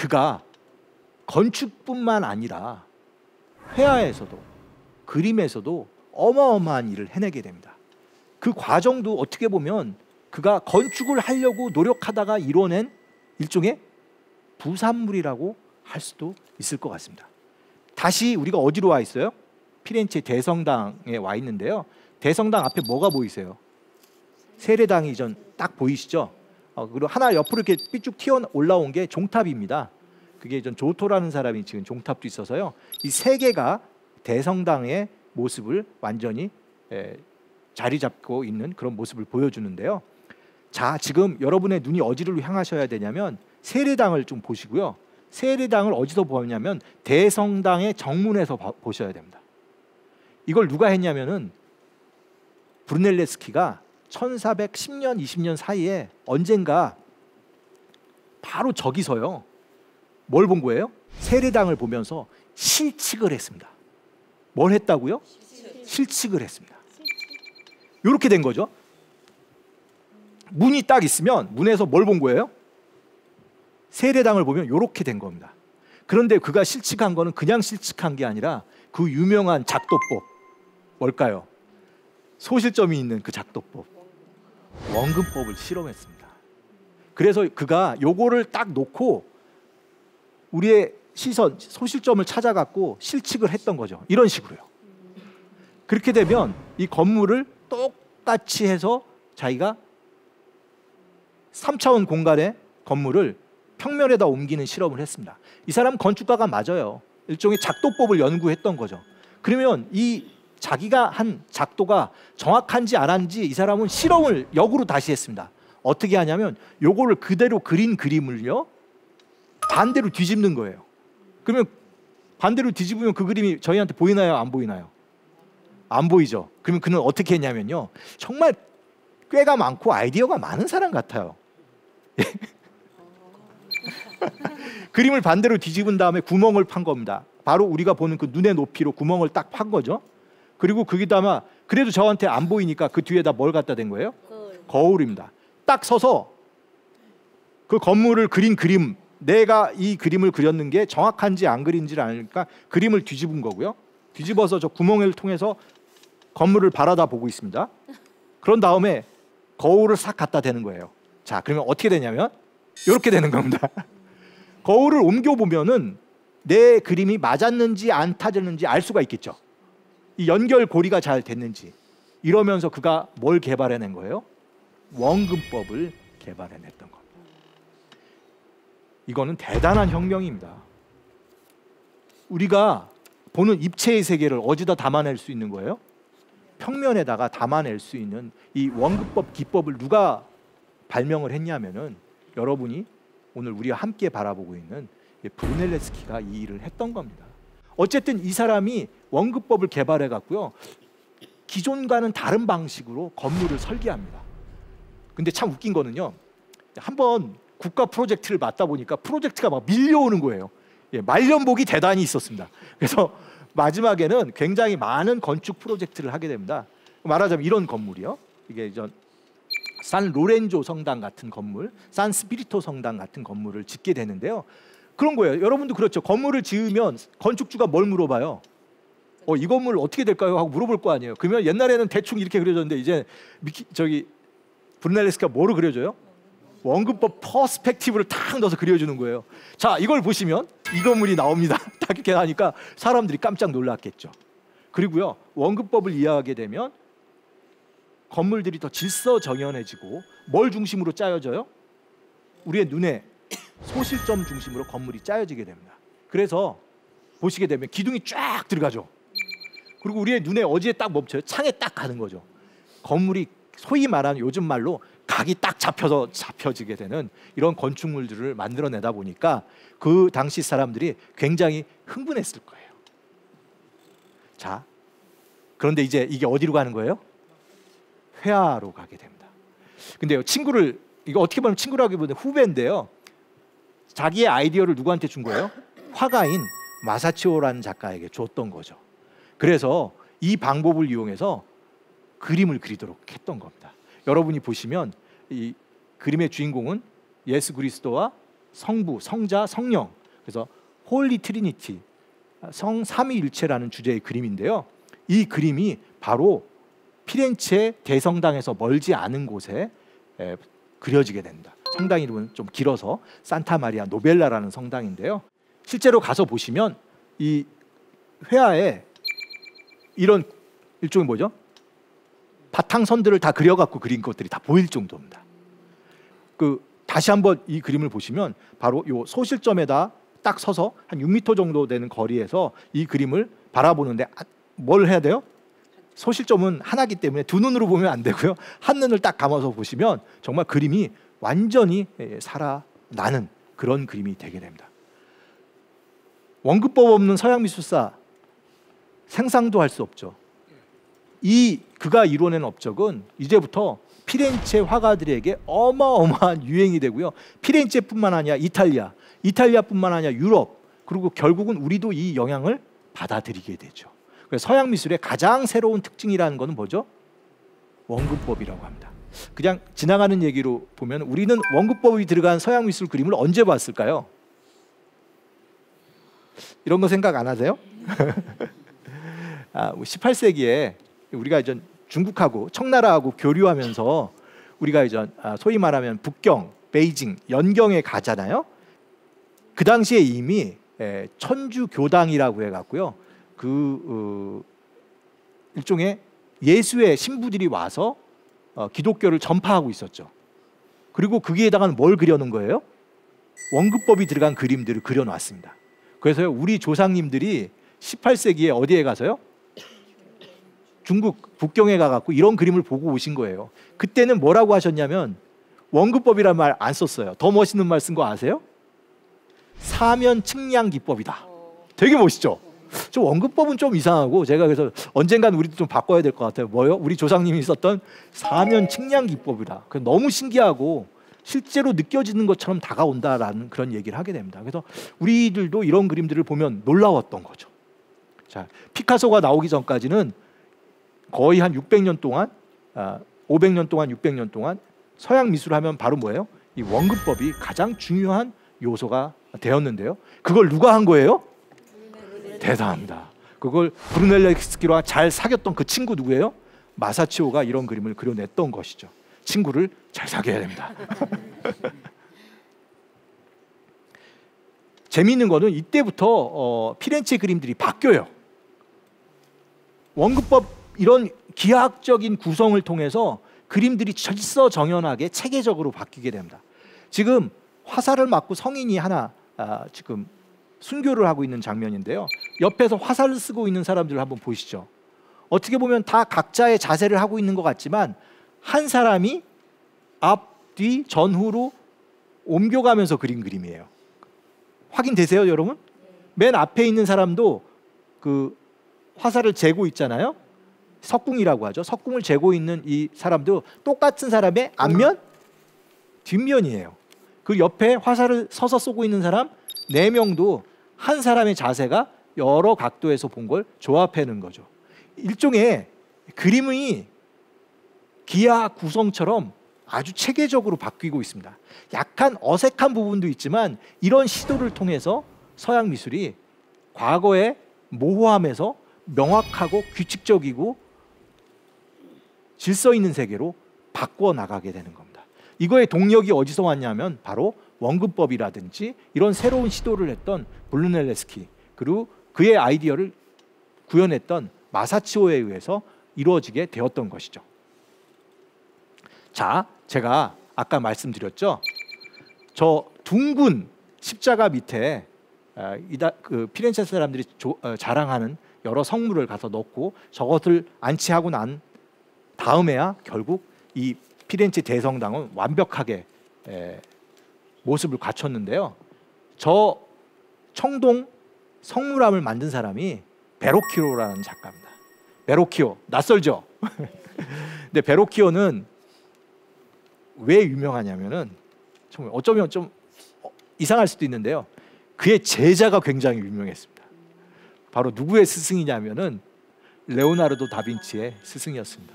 그가 건축뿐만 아니라 회화에서도 그림에서도 어마어마한 일을 해내게 됩니다. 그 과정도 어떻게 보면 그가 건축을 하려고 노력하다가 이뤄낸 일종의 부산물이라고 할 수도 있을 것 같습니다. 다시 우리가 어디로 와 있어요? 피렌체 대성당에 와 있는데요. 대성당 앞에 뭐가 보이세요? 세례당이 딱 보이시죠? 그리고 하나 옆으로 이렇게 삐쭉 튀어 올라온 게 종탑입니다. 그게 조토라는 사람이 지은 종탑도 있어서요. 이 세 개가 대성당의 모습을 완전히 자리 잡고 있는 그런 모습을 보여주는데요. 자, 지금 여러분의 눈이 어디로 향하셔야 되냐면 세례당을 좀 보시고요. 세례당을 어디서 보냐면 대성당의 정문에서 보셔야 됩니다. 이걸 누가 했냐면은 브루넬레스키가 1410년, 20년 사이에 언젠가 바로 저기서요. 뭘 본 거예요? 세례당을 보면서 실측을 했습니다. 뭘 했다고요? 실측을 했습니다. 이렇게 된 거죠. 문이 딱 있으면 문에서 뭘 본 거예요? 세례당을 보면 이렇게 된 겁니다. 그런데 그가 실측한 거는 그냥 실측한 게 아니라 그 유명한 작도법, 뭘까요? 소실점이 있는 그 작도법, 원근법을 실험했습니다. 그래서 그가 요거를 딱 놓고 우리의 시선, 소실점을 찾아갖고 실측을 했던 거죠. 이런 식으로요. 그렇게 되면 이 건물을 똑같이 해서 자기가 3차원 공간의 건물을 평면에다 옮기는 실험을 했습니다. 이 사람 건축가가 맞아요. 일종의 작도법을 연구했던 거죠. 그러면 이 자기가 한 작도가 정확한지 안 한지 이 사람은 실험을 역으로 다시 했습니다. 어떻게 하냐면 요거를 그대로 그린 그림을요 반대로 뒤집는 거예요. 그러면 반대로 뒤집으면 그 그림이 저희한테 보이나요? 안 보이나요? 안 보이죠. 그러면 그는 어떻게 했냐면요, 정말 꾀가 많고 아이디어가 많은 사람 같아요. 그림을 반대로 뒤집은 다음에 구멍을 판 겁니다. 바로 우리가 보는 그 눈의 높이로 구멍을 딱 판 거죠. 그리고 거기다가 그래도 저한테 안 보이니까 그 뒤에다 뭘 갖다 댄 거예요? 거울입니다. 딱 서서 그 건물을 그린 그림, 내가 이 그림을 그렸는 게 정확한지 안 그린지를 아니까 그림을 뒤집은 거고요. 뒤집어서 저 구멍을 통해서 건물을 바라다 보고 있습니다. 그런 다음에 거울을 싹 갖다 대는 거예요. 자, 그러면 어떻게 되냐면 이렇게 되는 겁니다. 거울을 옮겨 보면은 내 그림이 맞았는지 안 타졌는지 알 수가 있겠죠. 이 연결고리가 잘 됐는지. 이러면서 그가 뭘 개발해낸 거예요? 원근법을 개발해냈던 겁니다. 이거는 대단한 혁명입니다. 우리가 보는 입체의 세계를 어디다 담아낼 수 있는 거예요? 평면에다가 담아낼 수 있는 이 원근법 기법을 누가 발명을 했냐면은 여러분이 오늘 우리가 함께 바라보고 있는 브루넬레스키가 이 일을 했던 겁니다. 어쨌든 이 사람이 원근법을 개발해 갖고요, 기존과는 다른 방식으로 건물을 설계합니다. 근데 참 웃긴 거는요, 한번 국가 프로젝트를 맡다 보니까 프로젝트가 막 밀려오는 거예요. 말년복이 대단히 있었습니다. 그래서 마지막에는 굉장히 많은 건축 프로젝트를 하게 됩니다. 말하자면 이런 건물이요, 이게 산 로렌조 성당 같은 건물, 산 스피리토 성당 같은 건물을 짓게 되는데요. 그런 거예요. 여러분도 그렇죠. 건물을 지으면 건축주가 뭘 물어봐요? 이 건물 어떻게 될까요? 하고 물어볼 거 아니에요. 그러면 옛날에는 대충 이렇게 그려졌는데 이제 브루넬레스키가 뭐로 그려줘요? 원근법 퍼스펙티브를 탁 넣어서 그려주는 거예요. 자, 이걸 보시면 이 건물이 나옵니다. 딱 이렇게 하니까 사람들이 깜짝 놀랐겠죠. 그리고요, 원근법을 이해하게 되면 건물들이 더 질서정연해지고 뭘 중심으로 짜여져요? 우리의 눈에 소실점 중심으로 건물이 짜여지게 됩니다. 그래서 보시게 되면 기둥이 쫙 들어가죠. 그리고 우리의 눈에 어디에 딱 멈춰요? 창에 딱 가는 거죠. 건물이 소위 말하는 요즘 말로 각이 딱 잡혀지게 되는 이런 건축물들을 만들어내다 보니까 그 당시 사람들이 굉장히 흥분했을 거예요. 자, 그런데 이제 이게 어디로 가는 거예요? 회화로 가게 됩니다. 근데요, 이거 어떻게 보면 친구라기보다는 후배인데요, 자기의 아이디어를 누구한테 준 거예요? 화가인 마사치오라는 작가에게 줬던 거죠. 그래서 이 방법을 이용해서 그림을 그리도록 했던 겁니다. 여러분이 보시면 이 그림의 주인공은 예수 그리스도와 성부, 성자, 성령, 그래서 홀리 트리니티, 성 삼위일체라는 주제의 그림인데요. 이 그림이 바로 피렌체 대성당에서 멀지 않은 곳에 그려지게 됩니다. 성당 이름은 좀 길어서 산타 마리아 노벨라라는 성당인데요. 실제로 가서 보시면 이 회화에 이런 일종의 뭐죠? 바탕선들을 다 그려갖고 그린 것들이 다 보일 정도입니다. 다시 한번 이 그림을 보시면 바로 요 소실점에다 딱 서서 한 6m 정도 되는 거리에서 이 그림을 바라보는데 뭘 해야 돼요? 소실점은 하나기 때문에 두 눈으로 보면 안 되고요. 한 눈을 딱 감아서 보시면 정말 그림이 완전히 살아나는 그런 그림이 되게 됩니다. 원근법 없는 서양 미술사 상상도 할 수 없죠. 그가 이뤄낸 업적은 이제부터 피렌체 화가들에게 어마어마한 유행이 되고요. 피렌체뿐만 아니라 이탈리아뿐만 아니라 유럽, 그리고 결국은 우리도 이 영향을 받아들이게 되죠. 그래서 서양 미술의 가장 새로운 특징이라는 것은 뭐죠? 원근법이라고 합니다. 그냥 지나가는 얘기로 보면 우리는 원근법이 들어간 서양 미술 그림을 언제 봤을까요? 이런 거 생각 안 하세요? 18세기에 우리가 이제 중국하고 청나라하고 교류하면서 우리가 이제 소위 말하면 북경, 베이징, 연경에 가잖아요. 그 당시에 이미 천주교당이라고 해갖고요. 일종의 예수의 신부들이 와서 기독교를 전파하고 있었죠. 그리고 거기에다가는 뭘 그려놓은 거예요? 원근법이 들어간 그림들을 그려놨습니다. 그래서 우리 조상님들이 18세기에 어디에 가서요? 중국 북경에 가갖고 이런 그림을 보고 오신 거예요. 그때는 뭐라고 하셨냐면 원근법이라는 말 안 썼어요. 더 멋있는 말 쓴 거 아세요? 사면 측량 기법이다. 되게 멋있죠? 저 원근법은 좀 이상하고 제가 그래서 언젠간 우리도 좀 바꿔야 될 것 같아요. 뭐요? 우리 조상님이 썼던 사면 측량 기법이다. 너무 신기하고 실제로 느껴지는 것처럼 다가온다라는 그런 얘기를 하게 됩니다. 그래서 우리들도 이런 그림들을 보면 놀라웠던 거죠. 자, 피카소가 나오기 전까지는 거의 한 600년 동안, 500년 동안, 600년 동안 서양 미술 하면 바로 뭐예요? 이 원근법이 가장 중요한 요소가 되었는데요. 그걸 누가 한 거예요? 대단합니다. 그걸 브루넬레스키와 잘 사귀었던 그 친구 누구예요? 마사치오가 이런 그림을 그려냈던 것이죠. 친구를 잘 사귀어야 됩니다. 재미있는 거는 이때부터 피렌체 그림들이 바뀌어요. 원근법 이런 기하학적인 구성을 통해서 그림들이 질서정연하게 체계적으로 바뀌게 됩니다. 지금 화살을 맞고 성인이 하나 지금 순교를 하고 있는 장면인데요. 옆에서 화살을 쓰고 있는 사람들을 한번 보시죠. 어떻게 보면 다 각자의 자세를 하고 있는 것 같지만 한 사람이 앞, 뒤, 전후로 옮겨가면서 그린 그림이에요. 확인되세요, 여러분? 맨 앞에 있는 사람도 그 화살을 재고 있잖아요. 석궁이라고 하죠. 석궁을 재고 있는 이 사람도 똑같은 사람의 앞면, 뒷면이에요. 그 옆에 화살을 서서 쏘고 있는 사람 4명도 한 사람의 자세가 여러 각도에서 본 걸 조합해낸 거죠. 일종의 그림의 기하 구성처럼 아주 체계적으로 바뀌고 있습니다. 약간 어색한 부분도 있지만 이런 시도를 통해서 서양 미술이 과거의 모호함에서 명확하고 규칙적이고 질서 있는 세계로 바꿔 나가게 되는 겁니다. 이거의 동력이 어디서 왔냐면 바로 원근법이라든지 이런 새로운 시도를 했던 브루넬레스키 그리고 그의 아이디어를 구현했던 마사치오에 의해서 이루어지게 되었던 것이죠. 자, 제가 아까 말씀드렸죠. 저 둥근 십자가 밑에 그 피렌체 사람들이 자랑하는 여러 성물을 가서 넣고 저것을 안치하고 난 다음에야 결국 이 피렌체 대성당은 완벽하게 모습을 갖췄는데요. 저 청동 성물함을 만든 사람이 베로키오라는 작가입니다. 베로키오 낯설죠? 근데 베로키오는 왜 유명하냐면은 정말 어쩌면 좀 이상할 수도 있는데요. 그의 제자가 굉장히 유명했습니다. 바로 누구의 스승이냐면은 레오나르도 다빈치의 스승이었습니다.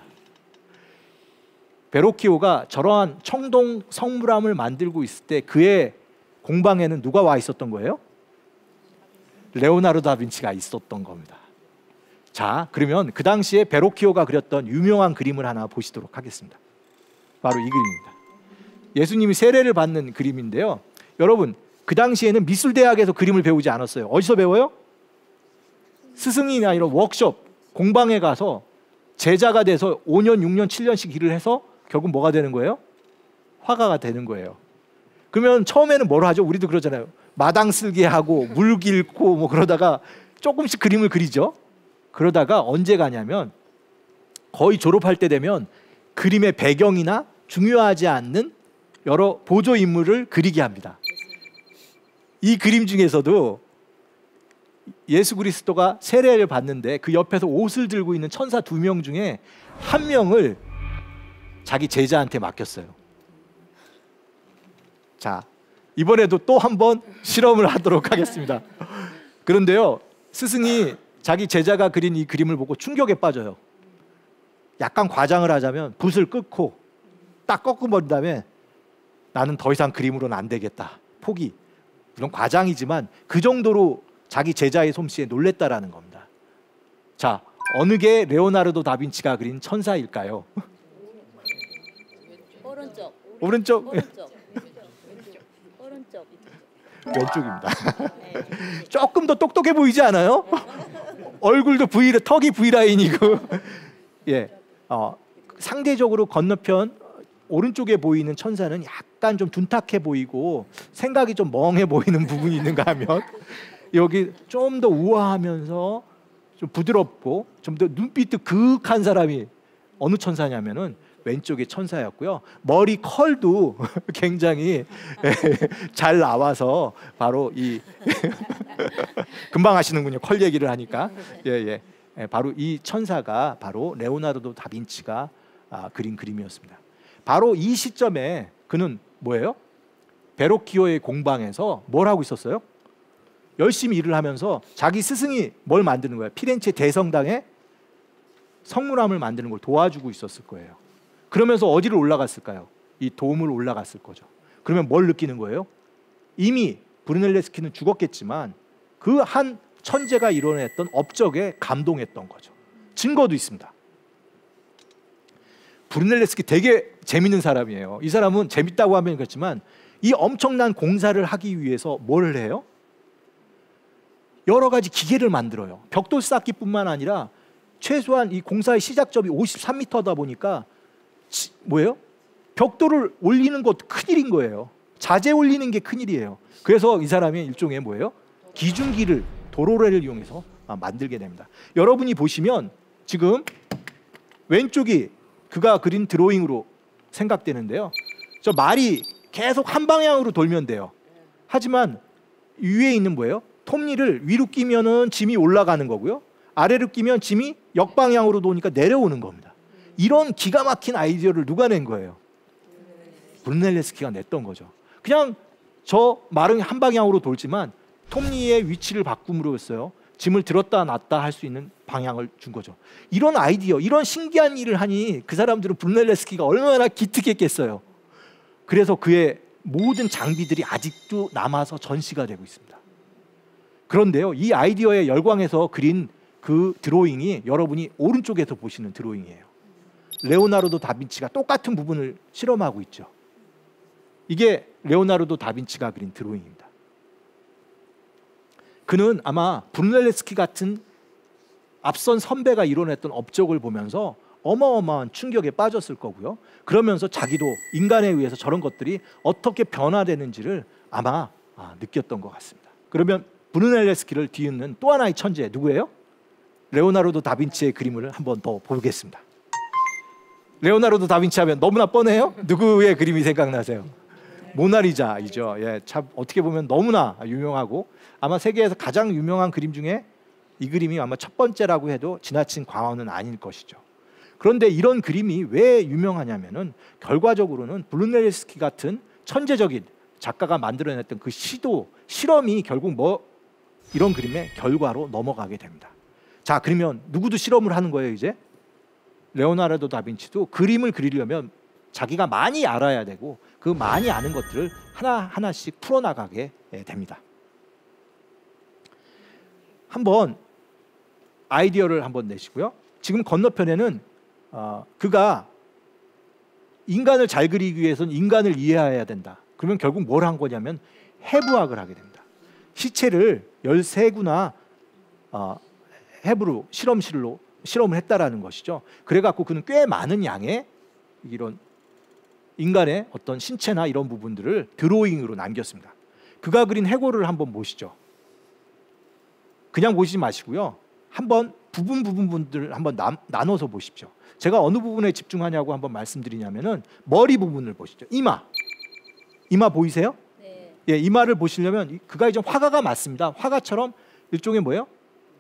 베로키오가 저러한 청동 성물함을 만들고 있을 때 그의 공방에는 누가 와 있었던 거예요? 레오나르도 다빈치가 있었던 겁니다. 자, 그러면 그 당시에 베로키오가 그렸던 유명한 그림을 하나 보시도록 하겠습니다. 바로 이 그림입니다. 예수님이 세례를 받는 그림인데요. 여러분, 그 당시에는 미술대학에서 그림을 배우지 않았어요. 어디서 배워요? 스승이 아니라 워크숍, 공방에 가서 제자가 돼서 5년, 6년, 7년씩 일을 해서 결국 뭐가 되는 거예요? 화가가 되는 거예요. 그러면 처음에는 뭘 하죠? 우리도 그러잖아요. 마당 쓸기 하고 물 길고 뭐 그러다가 조금씩 그림을 그리죠. 그러다가 언제 가냐면 거의 졸업할 때 되면 그림의 배경이나 중요하지 않는 여러 보조 인물을 그리게 합니다. 이 그림 중에서도 예수 그리스도가 세례를 받는데 그 옆에서 옷을 들고 있는 천사 2명 중에 한 명을 자기 제자한테 맡겼어요. 자, 이번에도 또 한 번 실험을 하도록 하겠습니다. 그런데요, 스승이 자기 제자가 그린 이 그림을 보고 충격에 빠져요. 약간 과장을 하자면 붓을 끊고 딱 꺾어버린 다음에 나는 더 이상 그림으로는 안 되겠다, 포기. 이런 과장이지만 그 정도로 자기 제자의 솜씨에 놀랬다라는 겁니다. 자, 어느 게 레오나르도 다빈치가 그린 천사일까요? 오른쪽. 오른쪽? 오른쪽. 오른쪽. 왼쪽입니다. 조금 더 똑똑해 보이지 않아요? 얼굴도 턱이 V라인이고 예, 상대적으로 건너편 오른쪽에 보이는 천사는 약간 좀 둔탁해 보이고 생각이 좀 멍해 보이는 부분이 있는가 하면 여기 좀 더 우아하면서 좀 부드럽고 좀 더 눈빛도 그윽한 사람이 어느 천사냐면은 왼쪽의 천사였고요. 머리 컬도 굉장히 잘 나와서 바로 이 금방 하시는군요. 컬 얘기를 하니까 바로 이 천사가 바로 레오나르도 다빈치가 그린 그림이었습니다. 바로 이 시점에 그는 뭐예요? 베로키오의 공방에서 뭘 하고 있었어요? 열심히 일을 하면서 자기 스승이 뭘 만드는 거예요? 피렌체 대성당에 성물함을 만드는 걸 도와주고 있었을 거예요. 그러면서 어디를 올라갔을까요? 이 돔을 올라갔을 거죠. 그러면 뭘 느끼는 거예요? 이미 브루넬레스키는 죽었겠지만 그 한 천재가 이뤄냈던 업적에 감동했던 거죠. 증거도 있습니다. 브루넬레스키 되게 재밌는 사람이에요. 이 사람은 재밌다고 하면 그렇지만 이 엄청난 공사를 하기 위해서 뭘 해요? 여러 가지 기계를 만들어요. 벽돌 쌓기뿐만 아니라 최소한 이 공사의 시작점이 53m다 보니까 뭐예요? 벽돌을 올리는 것도 큰일인 거예요. 자재 올리는 게 큰일이에요. 그래서 이 사람이 일종의 뭐예요? 기중기를, 도로래를 이용해서 만들게 됩니다. 여러분이 보시면 지금 왼쪽이 그가 그린 드로잉으로 생각되는데요. 저 말이 계속 한 방향으로 돌면 돼요. 하지만 위에 있는 뭐예요? 톱니를 위로 끼면은 짐이 올라가는 거고요. 아래로 끼면 짐이 역방향으로 도니까 내려오는 겁니다. 이런 기가 막힌 아이디어를 누가 낸 거예요? 브루넬레스키가 냈던 거죠. 그냥 저 말은 한 방향으로 돌지만 톱니의 위치를 바꿈으로써요 짐을 들었다 놨다 할 수 있는 방향을 준 거죠. 이런 아이디어, 이런 신기한 일을 하니 그 사람들은 브루넬레스키가 얼마나 기특했겠어요. 그래서 그의 모든 장비들이 아직도 남아서 전시가 되고 있습니다. 그런데요, 이 아이디어에 열광해서 그린 그 드로잉이 여러분이 오른쪽에서 보시는 드로잉이에요. 레오나르도 다빈치가 똑같은 부분을 실험하고 있죠. 이게 레오나르도 다빈치가 그린 드로잉입니다. 그는 아마 브루넬레스키 같은 앞선 선배가 이뤄냈던 업적을 보면서 어마어마한 충격에 빠졌을 거고요. 그러면서 자기도 인간에 의해서 저런 것들이 어떻게 변화되는지를 아마 느꼈던 것 같습니다. 그러면 브루넬레스키를 뒤흔는 또 하나의 천재 누구예요? 레오나르도 다빈치의 그림을 한번 더 보겠습니다. 레오나르도 다빈치 하면 너무나 뻔해요? 누구의 그림이 생각나세요? 모나리자이죠. 예, 참 어떻게 보면 너무나 유명하고 아마 세계에서 가장 유명한 그림 중에 이 그림이 아마 첫 번째라고 해도 지나친 광화는 아닐 것이죠. 그런데 이런 그림이 왜 유명하냐면은 결과적으로는 브루넬레스키 같은 천재적인 작가가 만들어냈던 그 실험이 결국 이런 그림의 결과로 넘어가게 됩니다. 자, 그러면 누구도 실험을 하는 거예요, 이제? 레오나르도 다빈치도 그림을 그리려면 자기가 많이 알아야 되고 그 많이 아는 것들을 하나하나씩 풀어나가게 됩니다. 한번 아이디어를 한번 내시고요. 지금 건너편에는 그가 인간을 잘 그리기 위해서는 인간을 이해해야 된다. 그러면 결국 뭘 한 거냐면 해부학을 하게 됩니다. 시체를 13구나 해부로 실험을 했다라는 것이죠. 그래갖고 그는 꽤 많은 양의 이런 인간의 어떤 신체나 이런 부분들을 드로잉으로 남겼습니다. 그가 그린 해골을 한번 보시죠. 그냥 보시지 마시고요. 한번 부분들을 한번 나눠서 보십시오. 제가 어느 부분에 집중하냐고 한번 말씀드리냐면은 머리 부분을 보시죠. 이마 보이세요? 네. 예, 이마를 보시려면 그가 이제 화가가 맞습니다. 화가처럼 일종의 뭐예요?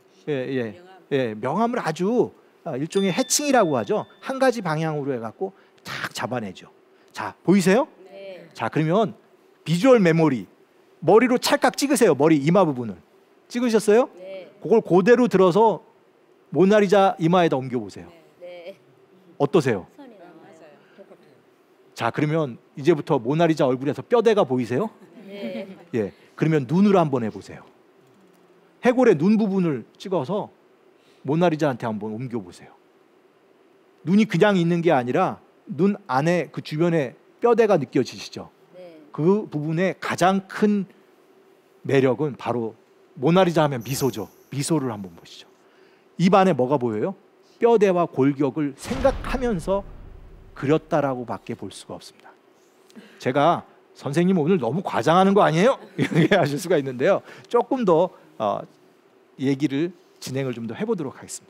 명암을 아주 일종의 해칭이라고 하죠. 한 가지 방향으로 해갖고 탁 잡아내죠. 자, 보이세요? 네. 자, 그러면 비주얼 메모리 머리로 찰칵 찍으세요. 머리 이마 부분을 찍으셨어요? 네. 그걸 그대로 들어서 모나리자 이마에다 옮겨보세요. 네. 어떠세요? 선이 나와요. 자, 그러면 이제부터 모나리자 얼굴에서 뼈대가 보이세요? 네. 예, 그러면 눈으로 한번 해보세요. 해골의 눈 부분을 찍어서 모나리자한테 한번 옮겨보세요. 눈이 그냥 있는 게 아니라 눈 안에 그 주변에 뼈대가 느껴지시죠? 네. 그 부분의 가장 큰 매력은 바로 모나리자 하면 미소죠. 미소를 한번 보시죠. 입 안에 뭐가 보여요? 뼈대와 골격을 생각하면서 그렸다라고 밖에 볼 수가 없습니다. 제가 선생님 오늘 너무 과장하는 거 아니에요? 이렇게 하실 수가 있는데요. 조금 더 얘기를 진행을 좀 더 해보도록 하겠습니다.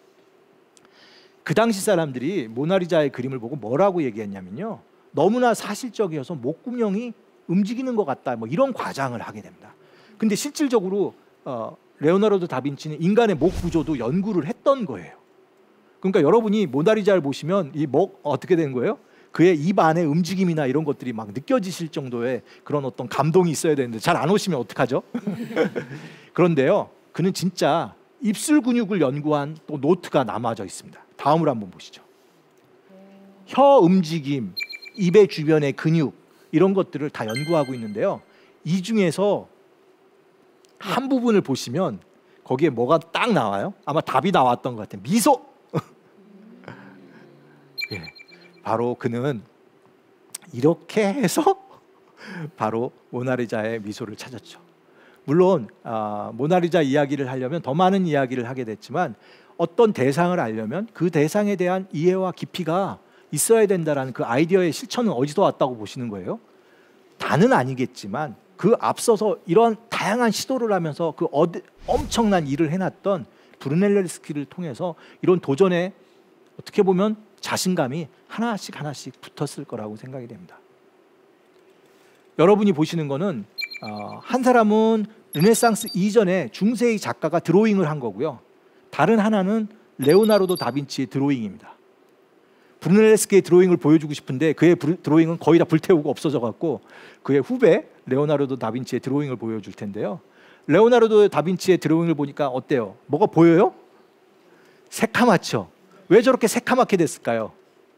그 당시 사람들이 모나리자의 그림을 보고 뭐라고 얘기했냐면요, 너무나 사실적이어서 목구멍이 움직이는 것 같다, 뭐 이런 과장을 하게 됩니다. 근데 실질적으로 레오나르도 다빈치는 인간의 목 구조도 연구를 했던 거예요. 그러니까 여러분이 모나리자를 보시면 이 목 어떻게 된 거예요? 그의 입 안의 움직임이나 이런 것들이 막 느껴지실 정도의 그런 어떤 감동이 있어야 되는데 잘 안 오시면 어떡하죠? 그런데요, 그는 진짜 입술 근육을 연구한 또 노트가 남아져 있습니다. 다음으로 한번 보시죠. 혀 움직임, 입의 주변의 근육 이런 것들을 다 연구하고 있는데요. 이 중에서 한 부분을 보시면 거기에 뭐가 딱 나와요? 아마 답이 나왔던 것 같아요. 미소. 예, 바로 그는 이렇게 해서 바로 모나리자의 미소를 찾았죠. 물론 모나리자 이야기를 하려면 더 많은 이야기를 하게 됐지만 어떤 대상을 알려면 그 대상에 대한 이해와 깊이가 있어야 된다라는 그 아이디어의 실천은 어디서 왔다고 보시는 거예요? 다는 아니겠지만 그 앞서서 이런 다양한 시도를 하면서 그 엄청난 일을 해놨던 브루넬레스키를 통해서 이런 도전에 어떻게 보면 자신감이 하나씩 붙었을 거라고 생각이 됩니다. 여러분이 보시는 거는 한 사람은 르네상스 이전에 중세의 작가가 드로잉을 한 거고요. 다른 하나는 레오나르도 다빈치의 드로잉입니다. 브루넬레스키의 드로잉을 보여주고 싶은데 그의 드로잉은 거의 다 불태우고 없어져 갖고 그의 후배 레오나르도 다빈치의 드로잉을 보여줄 텐데요. 레오나르도 다빈치의 드로잉을 보니까 어때요? 뭐가 보여요? 새카맣죠? 왜 저렇게 새카맣게 됐을까요?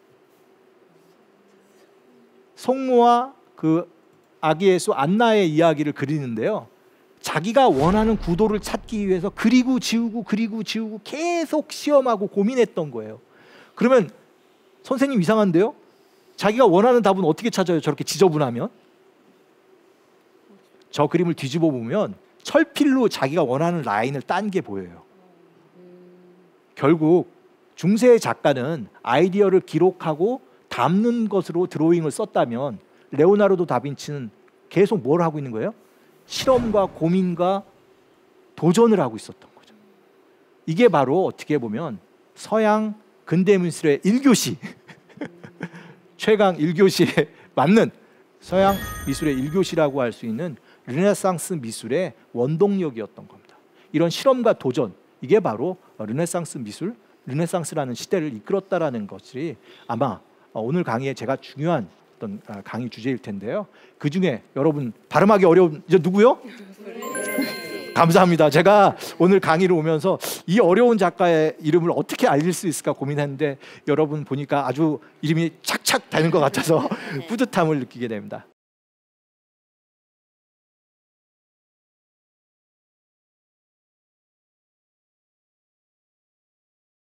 성모와 그 아기 예수 안나의 이야기를 그리는데요, 자기가 원하는 구도를 찾기 위해서 그리고 지우고 계속 시험하고 고민했던 거예요. 그러면 선생님 이상한데요? 자기가 원하는 답은 어떻게 찾아요? 저렇게 지저분하면? 저 그림을 뒤집어 보면 철필로 자기가 원하는 라인을 딴 게 보여요. 결국 중세의 작가는 아이디어를 기록하고 담는 것으로 드로잉을 썼다면 레오나르도 다빈치는 계속 뭘 하고 있는 거예요? 실험과 고민과 도전을 하고 있었던 거죠. 이게 바로 어떻게 보면 서양 근대미술의 1교시 최강 1교시에 맞는 서양 미술의 1교시라고 할 수 있는 르네상스 미술의 원동력이었던 겁니다. 이런 실험과 도전, 이게 바로 르네상스 미술, 르네상스라는 시대를 이끌었다라는 것이 아마 오늘 강의에 제가 중요한 어떤 강의 주제일 텐데요. 그 중에 여러분 발음하기 어려운 이제 누구요? 감사합니다. 제가 오늘 강의를 오면서 이 어려운 작가의 이름을 어떻게 알릴 수 있을까 고민했는데 여러분 보니까 아주 이름이 착착 되는 것 같아서 뿌듯함을 느끼게 됩니다.